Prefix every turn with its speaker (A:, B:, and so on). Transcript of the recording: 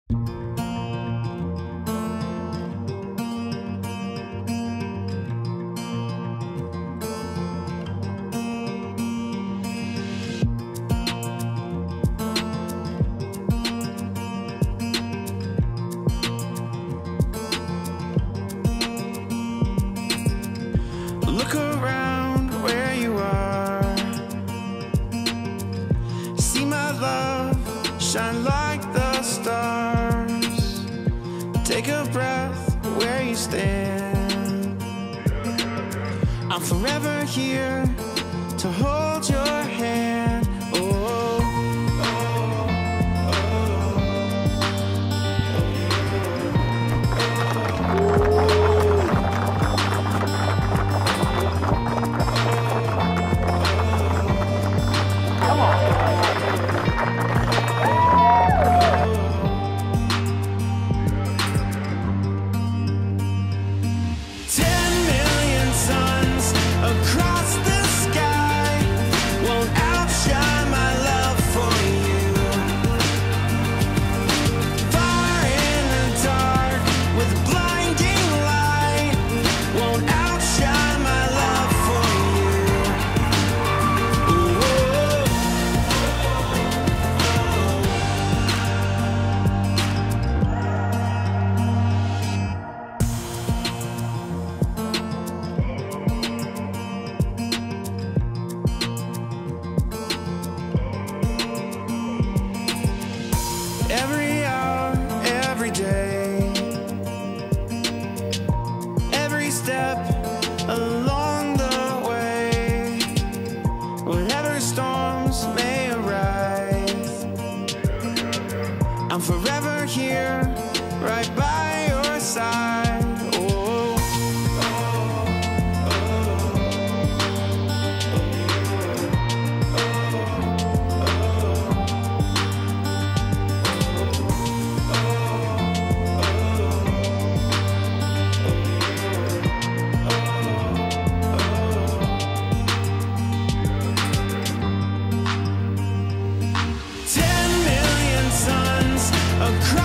A: Look around where you are. See my love shine like the stars. Take a breath where you stand. I'm forever here to hold your hand. Oh,
B: Come on.
A: 10 million suns across the sky won't outshine my love for you. Far in the dark with a blinding light won't outshine my love for you. Ooh. Every hour, every day, every step along the way, whatever storms may arise, I'm forever here, right by your side. Oh, across